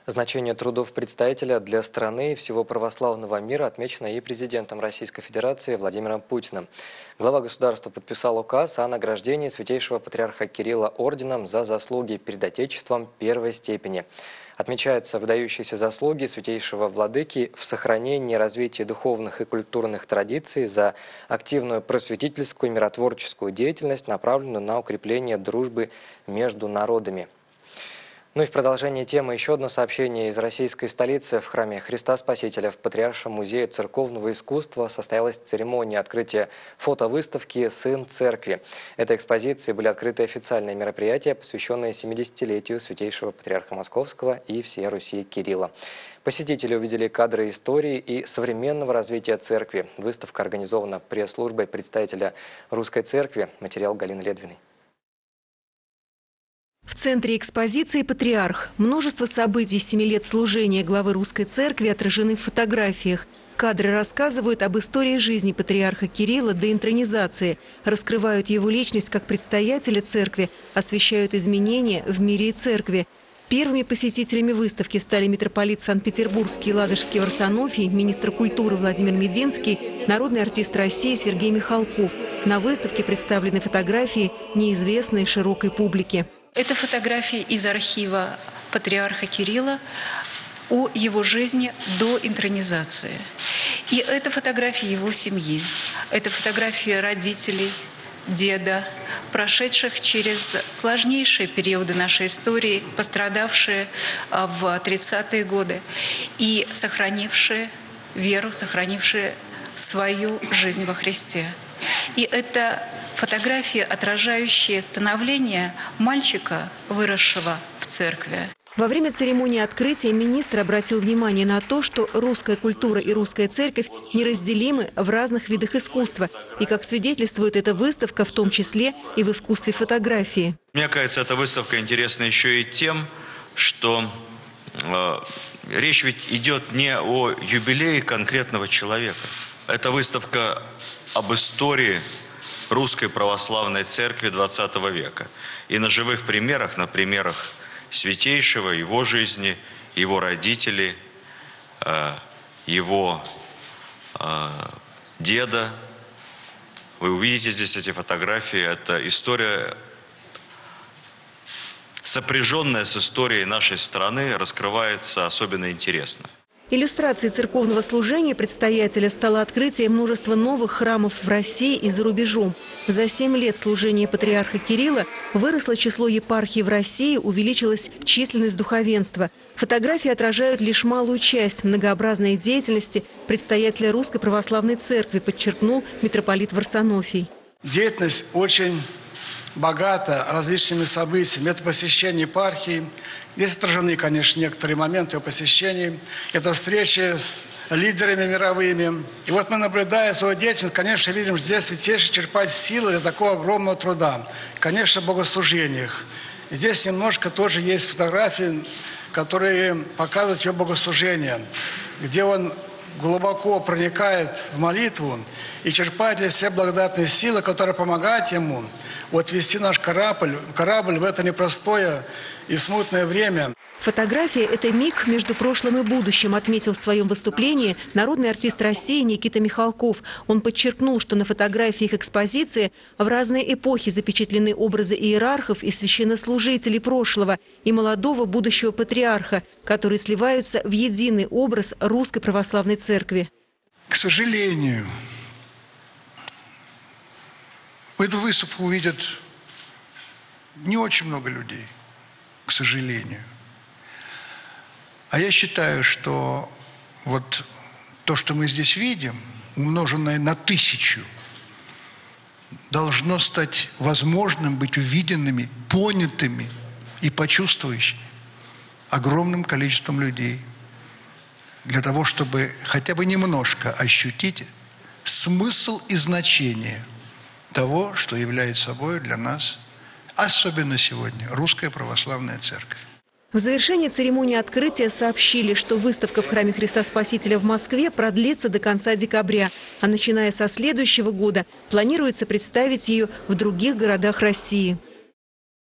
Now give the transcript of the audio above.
Значение трудов представителя для страны и всего православного мира отмечено и президентом Российской Федерации Владимиром Путиным. Глава государства подписал указ о награждении святейшего патриарха Кирилла орденом за заслуги перед Отечеством первой степени. Отмечаются выдающиеся заслуги святейшего владыки в сохранении и развитии духовных и культурных традиций за активную просветительскую и миротворческую деятельность, направленную на укрепление дружбы между народами. Ну и в продолжении темы еще одно сообщение из российской столицы. В храме Христа Спасителя в Патриаршем музее церковного искусства состоялась церемония открытия фотовыставки «Сын церкви». Этой экспозиции были открыты официальные мероприятия, посвященные 70-летию святейшего патриарха Московского и всей Руси Кирилла. Посетители увидели кадры истории и современного развития церкви. Выставка организована пресс-службой представителя Русской Церкви. Материал Галины Ледвиной. В центре экспозиции «Патриарх». Множество событий 7 лет служения главы Русской Церкви отражены в фотографиях. Кадры рассказывают об истории жизни патриарха Кирилла до интронизации, раскрывают его личность как предстоятеля церкви, освещают изменения в мире и церкви. Первыми посетителями выставки стали митрополит Санкт-Петербургский и Ладожский Варсонофий, министр культуры Владимир Мединский, народный артист России Сергей Михалков. На выставке представлены фотографии, неизвестные широкой публике. Это фотографии из архива патриарха Кирилла о его жизни до интронизации. И это фотографии его семьи. Это фотографии родителей, деда, прошедших через сложнейшие периоды нашей истории, пострадавшие в 30-е годы и сохранившие веру, сохранившие свою жизнь во Христе. И это фотографии, отражающие становление мальчика, выросшего в церкви. Во время церемонии открытия министр обратил внимание на то, что русская культура и русская церковь неразделимы в разных видах искусства. И, как свидетельствует эта выставка, в том числе и в искусстве фотографии. Мне кажется, эта выставка интересна еще и тем, что речь ведь идет не о юбилее конкретного человека. Это выставка об истории Русской Православной Церкви XX века. И на живых примерах, на примерах святейшего, его жизни, его родителей, его деда. Вы увидите здесь эти фотографии. Это история, сопряженная с историей нашей страны, раскрывается особенно интересно. Иллюстрацией церковного служения предстоятеля стало открытие множества новых храмов в России и за рубежом. За 7 лет служения патриарха Кирилла выросло число епархий в России, увеличилась численность духовенства. Фотографии отражают лишь малую часть многообразной деятельности предстоятеля Русской Православной Церкви, подчеркнул митрополит Варсонофий. Деятельность очень богата различными событиями. Это посещение епархии. Здесь отражены, конечно, некоторые моменты о посещении. Это встречи с лидерами мировыми. И вот мы, наблюдая свою деятельность, конечно, видим, что здесь святейший черпать силы для такого огромного труда. Конечно, в богослужениях. И здесь немножко тоже есть фотографии, которые показывают его богослужение, где он глубоко проникает в молитву и черпает для себя благодатные силы, которые помогают ему вести наш корабль в это непростое и смутное время. Фотография – это миг между прошлым и будущим, отметил в своем выступлении народный артист России Никита Михалков. Он подчеркнул, что на фотографиях экспозиции в разные эпохи запечатлены образы иерархов и священнослужителей прошлого и молодого будущего патриарха, которые сливаются в единый образ Русской Православной Церкви. К сожалению, эту выставку увидят не очень много людей, к сожалению. А я считаю, что вот то, что мы здесь видим, умноженное на 1000, должно стать возможным быть увиденными, понятыми и почувствующими огромным количеством людей. Для того, чтобы хотя бы немножко ощутить смысл и значение того, что является собой для нас, особенно сегодня, Русская Православная Церковь. В завершении церемонии открытия сообщили, что выставка в храме Христа Спасителя в Москве продлится до конца декабря, а начиная со следующего года планируется представить ее в других городах России.